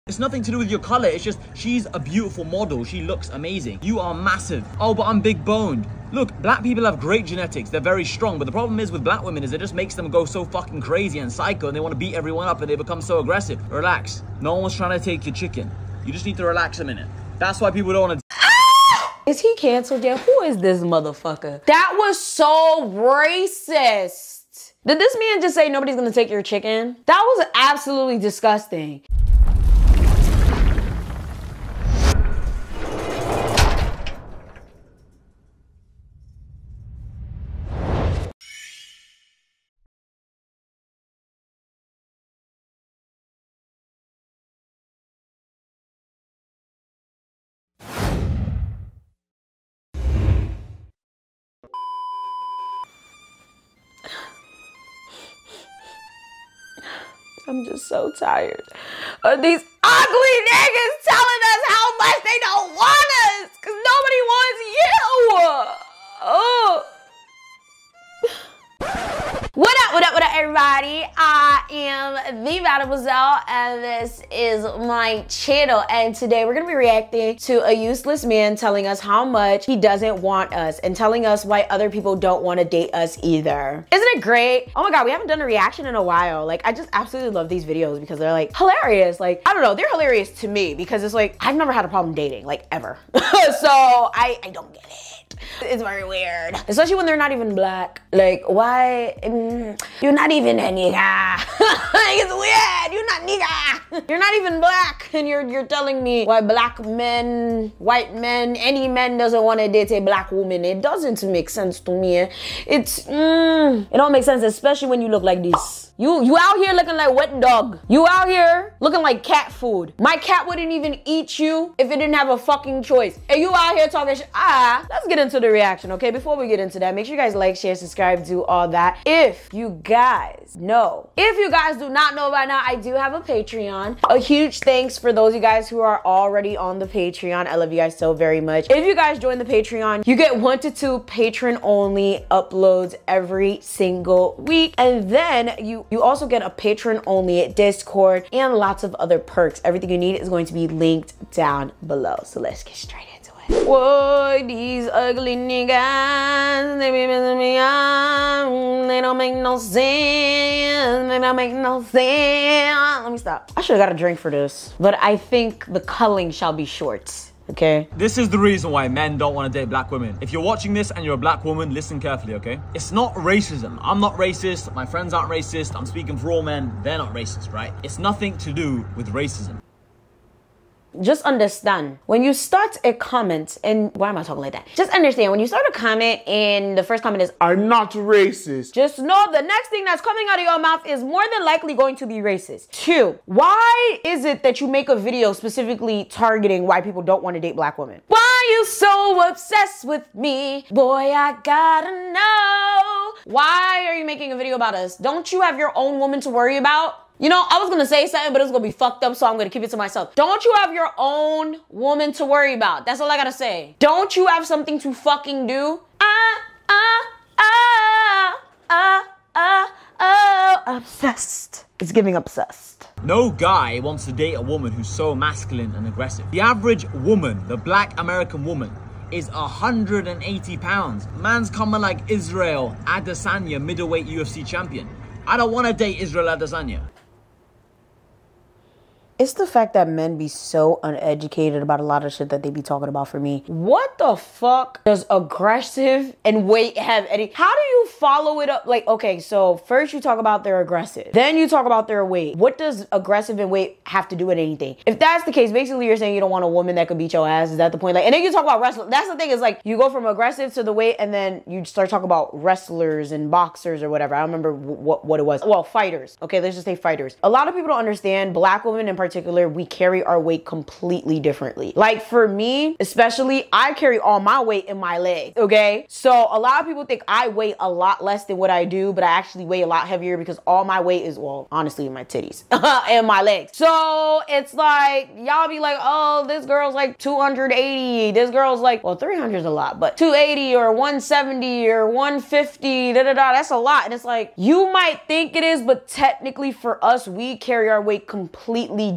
It's nothing to do with your color. It's just she's a beautiful model. She looks amazing. You are massive. Oh, but I'm big boned. Look, black people have great genetics. They're very strong. But the problem is with black women is it just makes them go so fucking crazy and psycho, and they want to beat everyone up, and they become so aggressive. Relax. No one's trying to take your chicken. You just need to relax a minute. That's why people don't want to... Is he canceled yet? Who is this motherfucker? That was so racist. Did this man just say nobody's gonna take your chicken? That was absolutely disgusting. I'm just so tired of these ugly niggas telling us how much they don't want us, because nobody wants you. Oh. What up, everybody? I am the Mademoiselle, and this is my channel. And today we're gonna be reacting to a useless man telling us how much he doesn't want us and telling us why other people don't want to date us either. Isn't it great? Oh my god, we haven't done a reaction in a while. Like, I just absolutely love these videos because they're like hilarious. Like, I don't know, they're hilarious to me because it's like I've never had a problem dating, like, ever. So I don't get it. It's very weird, especially when they're not even black. Like, why? You're not even a nigga. It's weird. You're not nigga. You're not even black, and you're telling me why black men, white men, any man doesn't want to date a black woman. It doesn't make sense to me. It don't make sense, especially when you look like this. You out here looking like wet dog. You out here looking like cat food. My cat wouldn't even eat you if it didn't have a fucking choice. And you out here talking shit. Let's get into the reaction, okay? Before we get into that, make sure you guys like, share, subscribe, do all that. If you guys do not know by now, I do have a Patreon. A huge thanks for those of you guys who are already on the Patreon. I love you guys so very much. If you guys join the Patreon, you get 1 to 2 patron only uploads every single week. And then you also get a patron only Discord and lots of other perks. Everything you need is going to be linked down below. So let's get straight into it. Whoa, these ugly niggas, they be messing me up. They don't make no sense. They don't make no sense. Let me stop. I should have got a drink for this, but I think the culling shall be short. Okay. This is the reason why men don't want to date black women. If you're watching this and you're a black woman, listen carefully, okay? It's not racism. I'm not racist. My friends aren't racist. I'm speaking for all men. They're not racist, right? It's nothing to do with racism. Just understand, when you start a comment, and why am I talking like that? Just understand, when you start a comment and the first comment is, "I'm not racist," just know the next thing that's coming out of your mouth is more than likely going to be racist. 2, why is it that you make a video specifically targeting why people don't want to date black women? Why are you so obsessed with me? Boy, I gotta know. Why are you making a video about us? Don't you have your own woman to worry about? You know, I was gonna say something, but it's gonna be fucked up, so I'm gonna keep it to myself. Don't you have your own woman to worry about? That's all I gotta say. Don't you have something to fucking do? Obsessed. It's giving obsessed. No guy wants to date a woman who's so masculine and aggressive. The average woman, the black American woman, is 180 pounds. Man's coming like Israel Adesanya, middleweight UFC champion. I don't want to date Israel Adesanya. It's the fact that men be so uneducated about a lot of shit that they be talking about for me. What the fuck does aggressive and weight have any... How do you follow it up? Like, okay, so first you talk about their aggressive. Then you talk about their weight. What does aggressive and weight have to do with anything? If that's the case, basically you're saying you don't want a woman that could beat your ass. Is that the point? Like, and then you talk about wrestling. That's the thing, is like, you go from aggressive to the weight, and then you start talking about wrestlers and boxers or whatever. I don't remember what it was. Well, fighters. Okay, let's just say fighters. A lot of people don't understand, black women in particular, we carry our weight completely differently. Like, for me, especially, I carry all my weight in my legs, okay? So a lot of people think I weigh a lot less than what I do, but I actually weigh a lot heavier because all my weight is, well, honestly, my titties and my legs. So it's like, y'all be like, oh, this girl's like 280. This girl's like, well, 300 is a lot, but 280 or 170 or 150, that's a lot. And it's like, you might think it is, but technically for us, we carry our weight completely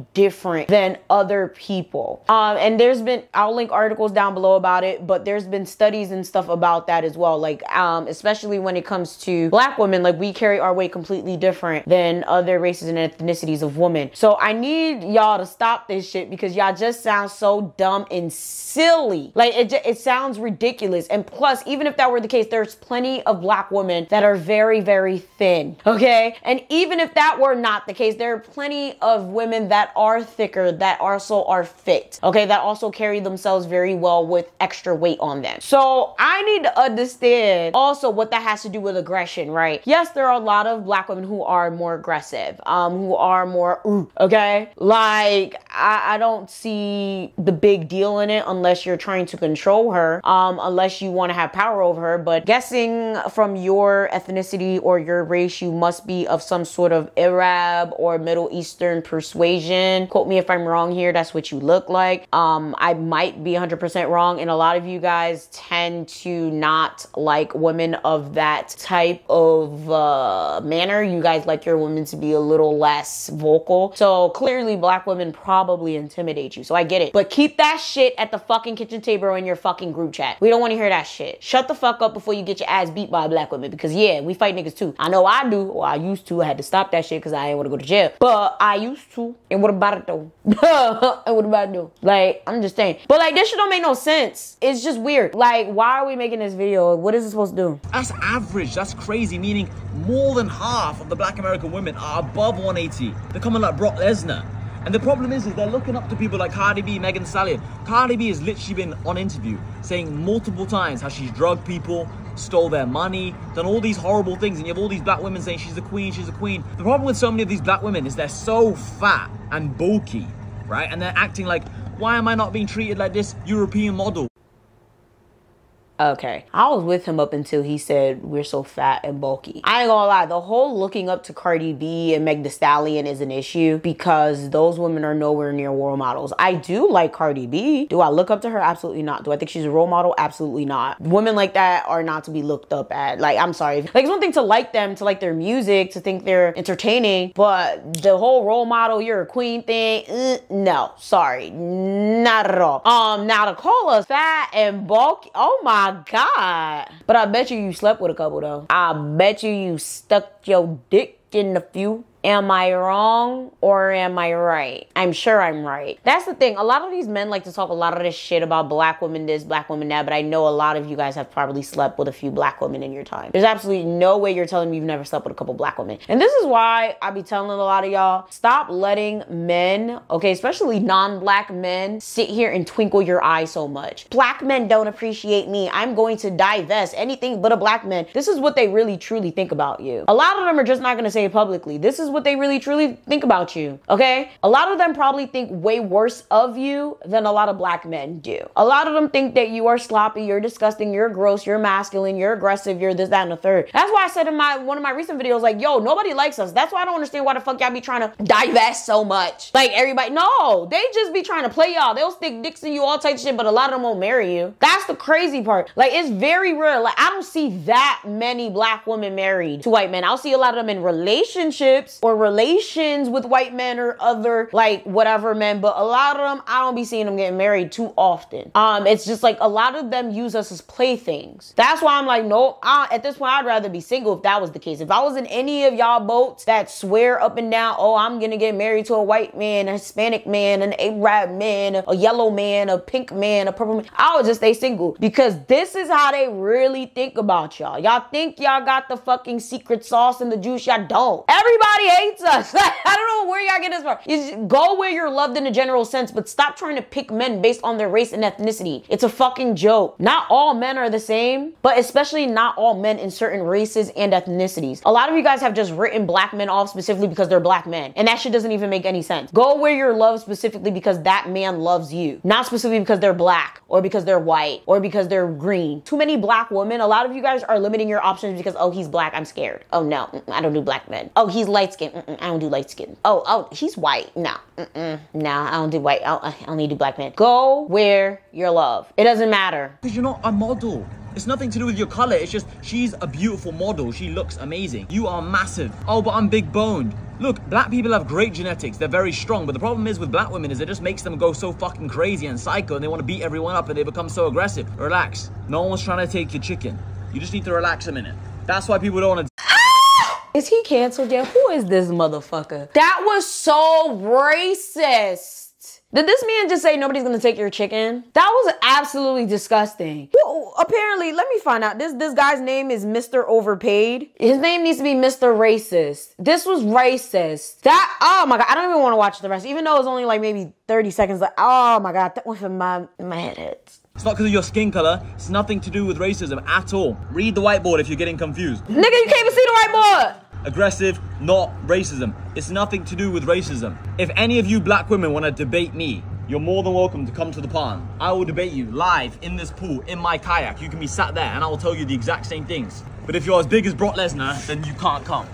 different than other people. And there's been, I'll link articles down below about it, but there's been studies and stuff about that as well. Like, especially when it comes to Black women, like we carry our weight completely different than other races and ethnicities of women. So I need y'all to stop this shit because y'all just sound so dumb and silly. Like it sounds ridiculous. And plus, even if that were the case, there's plenty of Black women that are very, very thin. Okay. And even if that were not the case, there are plenty of women that are thicker, that also are fit. Okay. That also carry themselves very well with extra weight on them. So I need to understand also what that has to do with aggression, right? Yes, there are a lot of Black women who are more aggressive, who are more, okay? Like, I don't see the big deal in it unless you're trying to control her, unless you want to have power over her. But guessing from your ethnicity or your race, you must be of some sort of Arab or Middle Eastern persuasion. Quote me if I'm wrong here. That's what you look like. I might be 100% wrong. And a lot of you guys tend to not like women of that type of manner. You guys like your women to be a little less vocal. So clearly Black women probably intimidate you. So I get it. But keep that shit at the fucking kitchen table or in your fucking group chat. We don't want to hear that shit. Shut the fuck up before you get your ass beat by a Black woman. Because yeah, we fight niggas too. I know I do. Or I used to. I had to stop that shit because I didn't want to go to jail. But I used to. And what about it though? And what about it though? Like, I'm just saying. But like, this shit don't make no sense. It's just weird. Like, why are we making this video? What is it supposed to do? That's average. That's crazy. Meaning more than half of the Black American women are above 180. They're coming like Brock Lesnar. And the problem is they're looking up to people like Cardi B, Megan Thee Stallion. Cardi B has literally been on interview saying multiple times how she's drugged people, stole their money, done all these horrible things. And you have all these Black women saying she's a queen, she's a queen. The problem with so many of these Black women is they're so fat and bulky, right? And they're acting like, why am I not being treated like this European model? Okay, I was with him up until he said we're so fat and bulky. I ain't gonna lie, the whole looking up to Cardi B and Meg Thee Stallion is an issue because those women are nowhere near role models. I do like Cardi B. Do I look up to her? Absolutely not. Do I think she's a role model? Absolutely not. Women like that are not to be looked up at. Like, I'm sorry. Like, it's one thing to like them, to like their music, to think they're entertaining, but the whole role model, you're a queen thing, no, sorry, not at all. Now to call us fat and bulky, oh my God. But I bet you slept with a couple though. I bet you stuck your dick in a few. Am I wrong or am I right? I'm sure I'm right. That's the thing. A lot of these men like to talk a lot of this shit about Black women this, Black women that, but I know a lot of you guys have probably slept with a few Black women in your time. There's absolutely no way you're telling me you've never slept with a couple Black women. And this is why I be telling a lot of y'all, stop letting men, okay, especially non-Black men, sit here and twinkle your eye so much. Black men don't appreciate me. I'm going to divest anything but a Black man. This is what they really truly think about you. A lot of them are just not going to say it publicly. This is what they really truly think about you, okay? A lot of them probably think way worse of you than a lot of Black men do. A lot of them think that you are sloppy, you're disgusting, you're gross, you're masculine, you're aggressive, you're this, that, and the third. That's why I said in one of my recent videos, like, yo, nobody likes us. That's why I don't understand why the fuck y'all be trying to divest so much. Like, everybody, no, they just be trying to play y'all. They'll stick dicks in you, all types of shit, but a lot of them won't marry you. That's the crazy part. Like, it's very rare. Like, I don't see that many Black women married to white men. I'll see a lot of them in relationships or relations with white men or other like whatever men, but a lot of them I don't be seeing them getting married too often. It's just like a lot of them use us as playthings. That's why I'm like, nope, at this point I'd rather be single if that was the case. If I was in any of y'all boats that swear up and down, oh, I'm gonna get married to a white man, a Hispanic man, an Arab man, a yellow man, a pink man, a purple man, I would just stay single because this is how they really think about y'all. Y'all think y'all got the fucking secret sauce and the juice. Y'all don't. Everybody hates us. I don't know where y'all get this from. You just go where you're loved in a general sense, but stop trying to pick men based on their race and ethnicity. It's a fucking joke. Not all men are the same, but especially not all men in certain races and ethnicities. A lot of you guys have just written Black men off specifically because they're Black men, and that shit doesn't even make any sense. Go where you're loved specifically because that man loves you, not specifically because they're Black or because they're white or because they're green. Too many Black women. A lot of you guys are limiting your options because, oh, he's Black, I'm scared. Oh no, I don't do Black men. Oh, he's light skinned. I don't do light skin. Oh, he's white. No, no, I don't do white. I only do Black men. Go where you're loved. It doesn't matter. Because you're not a model. It's nothing to do with your color. It's just she's a beautiful model. She looks amazing. You are massive. Oh, but I'm big boned. Look, black people have great genetics. They're very strong. But the problem is with black women is it just makes them go so fucking crazy and psycho and they want to beat everyone up and they become so aggressive. Relax. No one's trying to take your chicken. You just need to relax a minute. That's why people don't want to... Is he canceled yet? Who is this motherfucker? That was so racist. Did this man just say nobody's gonna take your chicken? That was absolutely disgusting. Well, apparently, let me find out. This guy's name is Mr. Overpaid. His name needs to be Mr. Racist. This was racist. That, oh my God, I don't even wanna watch the rest. Even though it's only like maybe 30 seconds, like, oh my God, that went from my head hurts. It's not because of your skin color. It's nothing to do with racism at all. Read the whiteboard if you're getting confused. Nigga, you can't even see the whiteboard. Aggressive, not racism. It's nothing to do with racism. If any of you black women want to debate me, you're more than welcome to come to the pond. I will debate you live in this pool, in my kayak. You can be sat there and I will tell you the exact same things. But if you're as big as Brock Lesnar, then you can't come.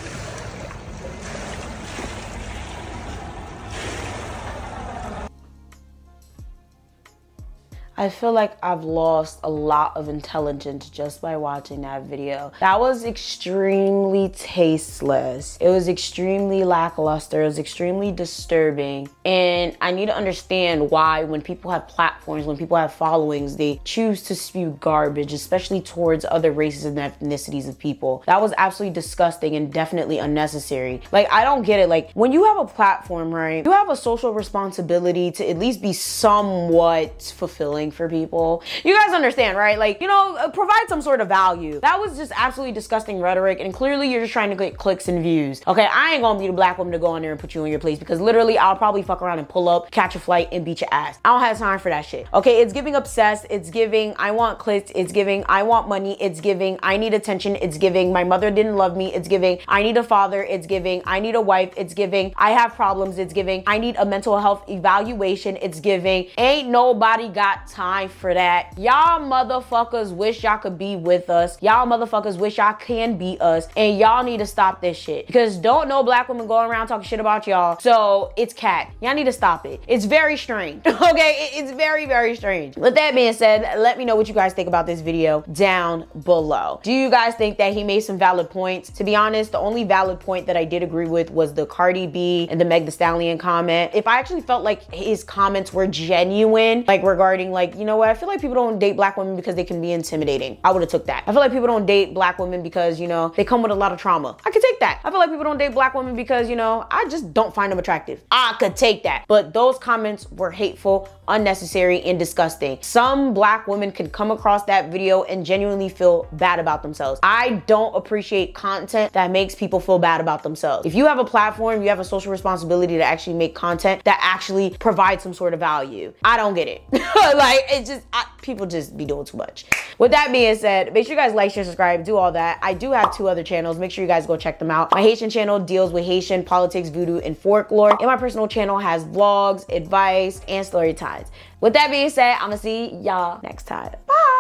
I feel like I've lost a lot of intelligence just by watching that video. That was extremely tasteless. It was extremely lackluster. It was extremely disturbing. And I need to understand why when people have platforms, when people have followings, they choose to spew garbage, especially towards other races and ethnicities of people. That was absolutely disgusting and definitely unnecessary. Like, I don't get it. Like, when you have a platform, right, you have a social responsibility to at least be somewhat fulfilling for people. You guys understand, right? Like, you know, provide some sort of value. That was just absolutely disgusting rhetoric, and clearly you're just trying to get clicks and views. Okay, I ain't gonna be the black woman to go in there and put you in your place, because literally I'll probably fuck around and pull up, catch a flight, and beat your ass. I don't have time for that shit. Okay, it's giving obsessed. It's giving I want clicks. It's giving I want money. It's giving I need attention. It's giving my mother didn't love me. It's giving I need a father. It's giving I need a wife. It's giving I have problems. It's giving I need a mental health evaluation. It's giving ain't nobody got time for that. Y'all motherfuckers wish y'all could be with us. Y'all motherfuckers wish y'all can be us, and y'all need to stop this shit, because don't no black women going around talking shit about y'all. So it's cat. Y'all need to stop it. It's very strange. Okay, it's very, very strange. With that being said, let me know what you guys think about this video down below. Do you guys think that he made some valid points? To be honest, the only valid point that I did agree with was the Cardi B and the Meg Thee Stallion comment. If I actually felt like his comments were genuine, like regarding like, you know what, I feel like people don't date black women because they can be intimidating, I would have took that. I feel like people don't date black women because, you know, they come with a lot of trauma. I could take that. I feel like people don't date black women because, you know, I just don't find them attractive. I could take that. But those comments were hateful, unnecessary, and disgusting. Some black women can come across that video and genuinely feel bad about themselves. I don't appreciate content that makes people feel bad about themselves. If you have a platform, you have a social responsibility to actually make content that actually provides some sort of value. I don't get it. Like, it just, people just be doing too much. With that being said, make sure you guys like, share, subscribe, do all that. I do have 2 other channels. Make sure you guys go check them out. My Haitian channel deals with Haitian politics, voodoo, and folklore. And my personal channel has vlogs, advice, and story times. With that being said, I'm gonna see y'all next time. Bye.